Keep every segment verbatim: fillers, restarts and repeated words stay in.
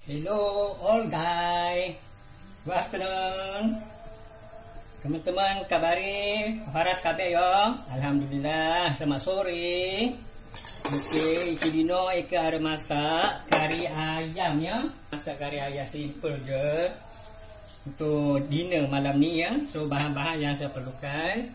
Hello all guys, good afternoon. Teman-teman kabari, paras kabeh yo. Alhamdulillah, selamat sore. Okey, iki dino Eka ada masak kari ayam ya. Masak kari ayam simple je untuk dinner malam ni ya. So bahan-bahan yang saya perlukan,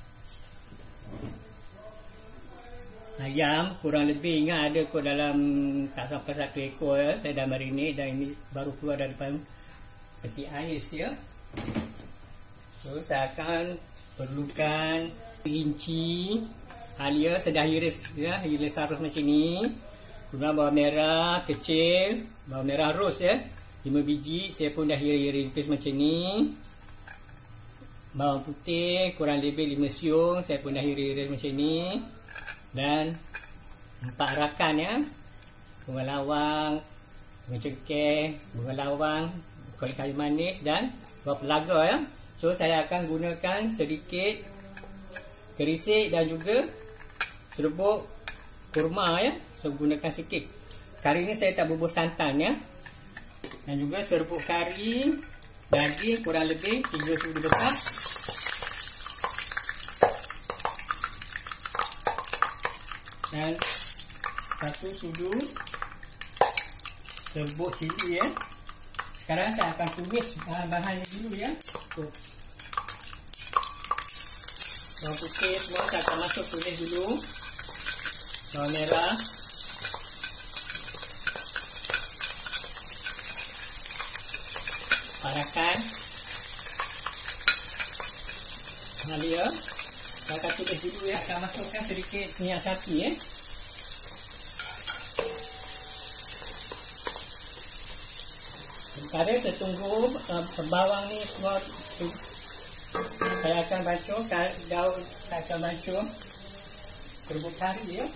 ayam kurang lebih ingat ada kot dalam tak sampai satu ekor ya. Saya dah marinate dan ini baru keluar daripada peti ais ya. So saya akan perlukan inci halia, saya dah iris ya, iris harus macam ni. Kemudian bawang merah kecil, bawang merah ros ya, lima biji, saya pun dah iris-iris macam ni. Bawang putih kurang lebih lima siung, saya pun dah iris-iris macam ni. Dan empat rakan ya, bunga lawang, bunga cengkeh, bunga lawang, kulit kayu manis dan buah pelaga ya. So saya akan gunakan sedikit kerisik dan juga serbuk kurma ya. So gunakan sikit. Kari ni saya tak bubuh santan ya. Dan juga serbuk kari daging kurang lebih tiga sudu besar. Dan satu sudu serbuk cili ya. Sekarang saya akan tumis bahan-bahannya dulu ya. Tuh. Bawang putih semua saya akan masuk tumis dulu. Bawang merah, parakan, halia. Saya akan tumis dulu ya. Saya masukkan sedikit minyak sapi ya. Sementara saya tunggu uh, bawang ni semua, saya akan basuh daun, saya akan basuh serbuk kari ya.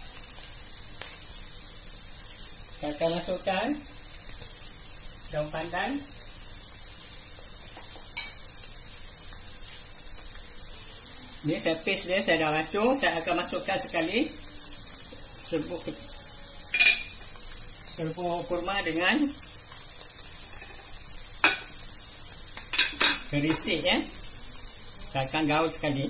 Saya akan masukkan daun pandan. Ni saya paste dia, saya dah basuh. Saya akan masukkan sekali serbuk serbuk kurma dengan kerisik ya. Saya akan gaul sekali.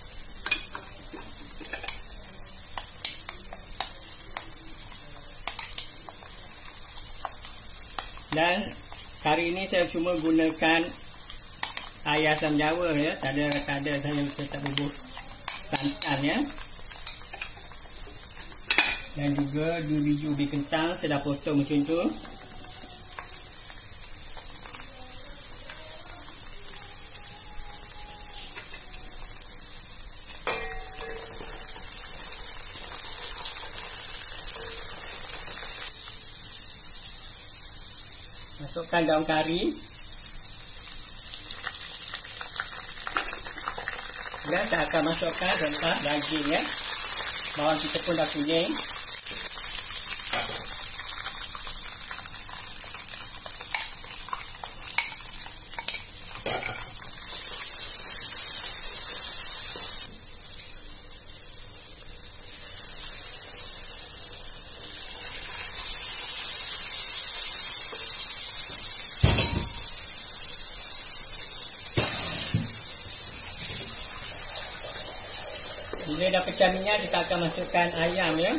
Dan kali ini saya cuma gunakan air asam jawa ya. Tak ada kadar saya saya tak bubuh santan ya. Dan juga dua biji ubi kentang saya dah potong macam tu. Masukkan daun kari. Dan saya akan masukkan rempah daging ya. Bawang kita pun dah kuning. Bila dah pecah minyak, kita akan masukkan ayam ya.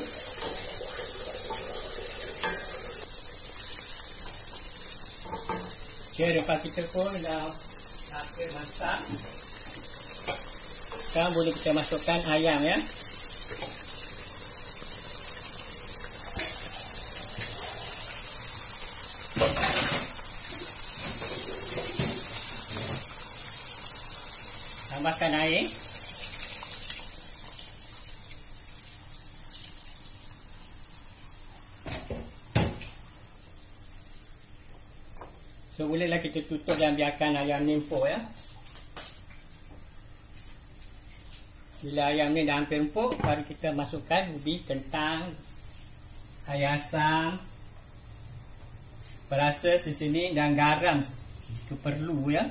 Okay, rempah kita pun dah hampir masak. Sekarang boleh kita masukkan ayam ya. Tambahkan air. So bolehlah kita tutup dan biarkan ayam ni empuk ya. Bila ayam ni dah hampir empuk, baru kita masukkan ubi, kentang, air asam, perasa, seseling dan garam jika perlu ya.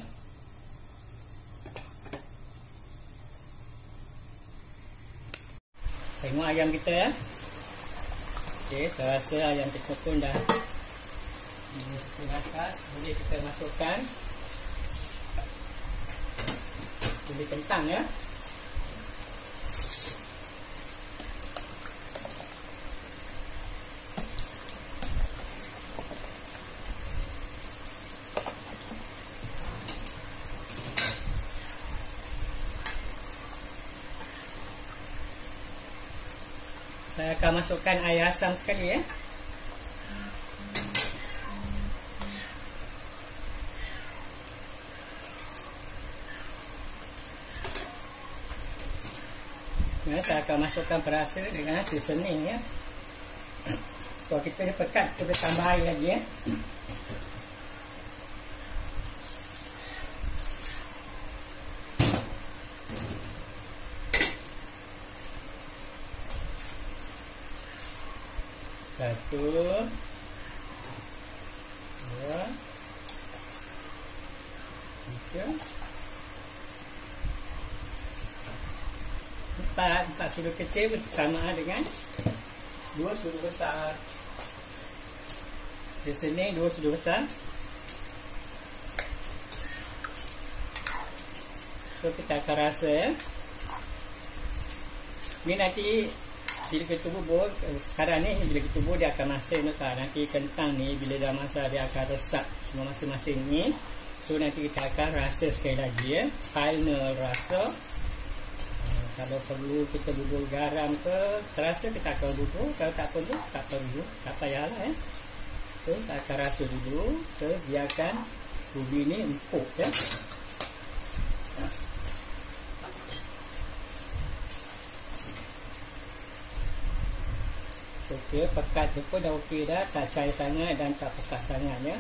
Tengok ayam kita ya. Okey, saya rasa ayam kita pun dah Masak, boleh kita masukkan buli kentang ya. Saya akan masukkan air asam sekali ya. Ya, saya akan masukkan perasa dengan seasoning ya. Kalau kita ni pekat, kita boleh tambah air lagi ya. Satu, dua, tiga, empat. Empat sudu kecil bersamaan dengan dua sudu besar. Seasoning dua sudu besar. So kita akan rasa ya. Ini nanti bila kita bubur, sekarang ni bila kita bubur dia akan masin tak? Nanti kentang ni bila dah masak dia akan resap semua masing-masing ni. So nanti kita akan rasa sekali lagi ya, final rasa. uh, Kalau perlu kita bubur garam ke, terasa kita akan bubur. Kalau tak perlu, tak perlu, tak payahlah ya. So saya akan rasa dulu. So biarkan ubi ni empuk ya. Okey, pekat tu pun dah okey dah, tak cair sangat dan tak pekat sangat ya.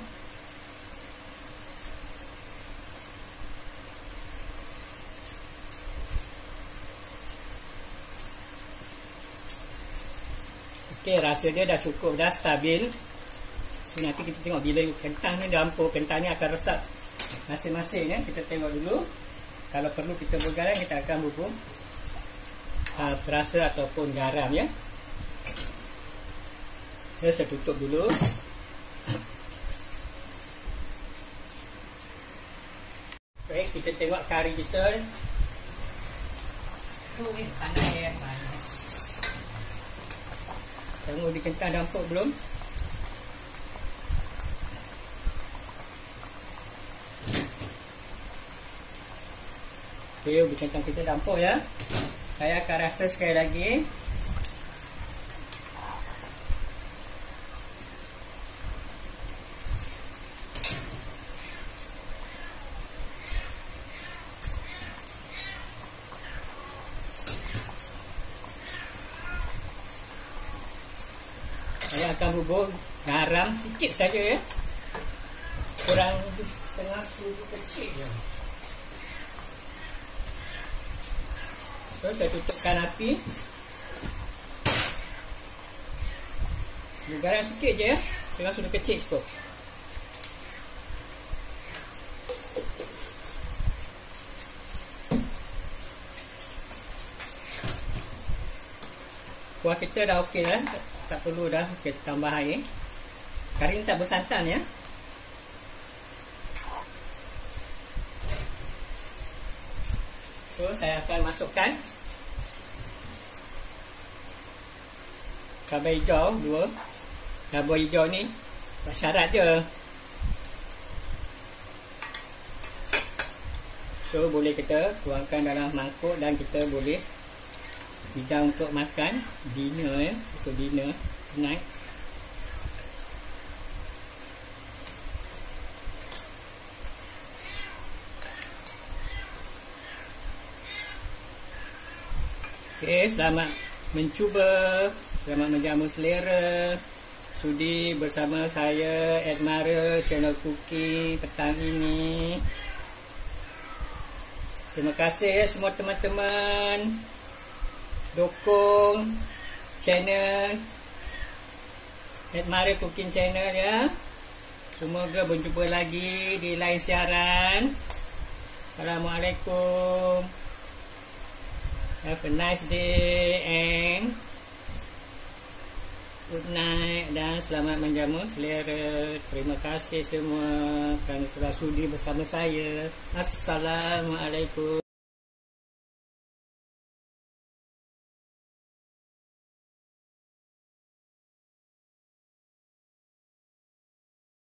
Okey, rasa dia dah cukup dah, stabil. So nanti kita tengok bila kentang ni dah empuk, kentang ni akan resap masing-masing ya. Kita tengok dulu. Kalau perlu kita bergaram, kita akan bubur uh, perasa ataupun garam ya. Saya, saya tutup dulu. Baik, kita tengok kari kita. Oh, eh, panas ya, panas. Tengok di kentang dah empuk belum? Okey, ubi kentang kita dah empuk ya. Saya akan rasa sekali lagi. Saya akan bubur garam sikit saja ya. Kurang setengah sudu kecil je. So saya tutupkan api. Bubur garam sikit je ya. Setengah sudu kecil cukup. Kuah kita dah okey dah. Tak perlu dah kita tambah air. Kari ni tak bersantan ya. So saya akan masukkan cabai hijau dua. Cabai hijau ni syarat je. So boleh kita tuangkan dalam mangkuk dan kita boleh hidang untuk makan dinner ya, untuk dinner night. Okey, selamat mencuba, selamat menjamu selera. Sudi bersama saya Edmara, channel cooking petang ini. Terima kasih semua teman-teman dukung channel Edmara Cooking Channel ya. Semoga berjumpa lagi di lain siaran. Assalamualaikum. Have a nice day and Good night dan selamat menjamu selera. Terima kasih semua kerana telah sudi bersama saya. Assalamualaikum.